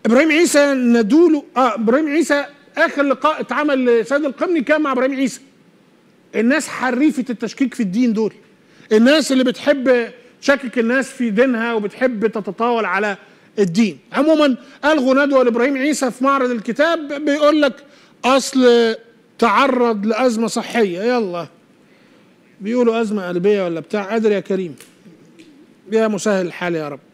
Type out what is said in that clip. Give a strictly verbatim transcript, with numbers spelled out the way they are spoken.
ابراهيم عيسى ندوله اه ابراهيم عيسى اخر لقاء اتعمل لسيد القمني كان مع ابراهيم عيسى. الناس حريفه التشكيك في الدين دول، الناس اللي بتحب تشكك الناس في دينها وبتحب تتطاول على الدين. عموما الغوا ندوه لابراهيم عيسى في معرض الكتاب، بيقول لك اصل تعرض لازمه صحيه، يلا بيقولوا ازمه قلبيه ولا بتاع، قادر يا كريم يا مسهل الحال يا رب.